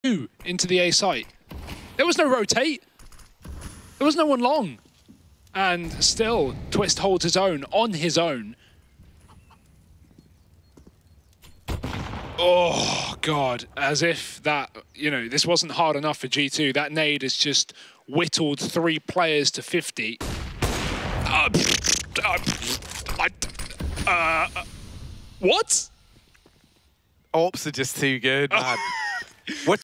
into the A site. There was no rotate. There was no one long. And still, Twist holds his own on his own. Oh, God. As if that, you know, this wasn't hard enough for G2. That nade has just whittled 3 players to 50. What? Ops are just too good, man. What